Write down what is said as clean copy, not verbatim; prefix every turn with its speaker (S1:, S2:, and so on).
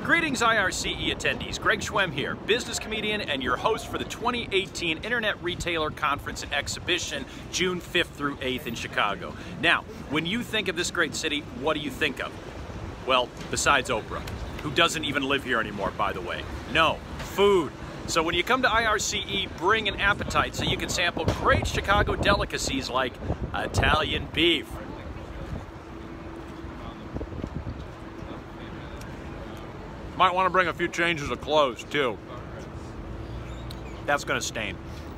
S1: Greetings IRCE attendees, Greg Schwem here, business comedian and your host for the 2018 Internet Retailer Conference and Exhibition, June 5th through 8th in Chicago. Now, when you think of this great city, what do you think of? Well, besides Oprah, who doesn't even live here anymore, by the way. No, food. So when you come to IRCE, bring an appetite so you can sample great Chicago delicacies like Italian beef. Might want to bring a few changes of clothes too. That's going to stain.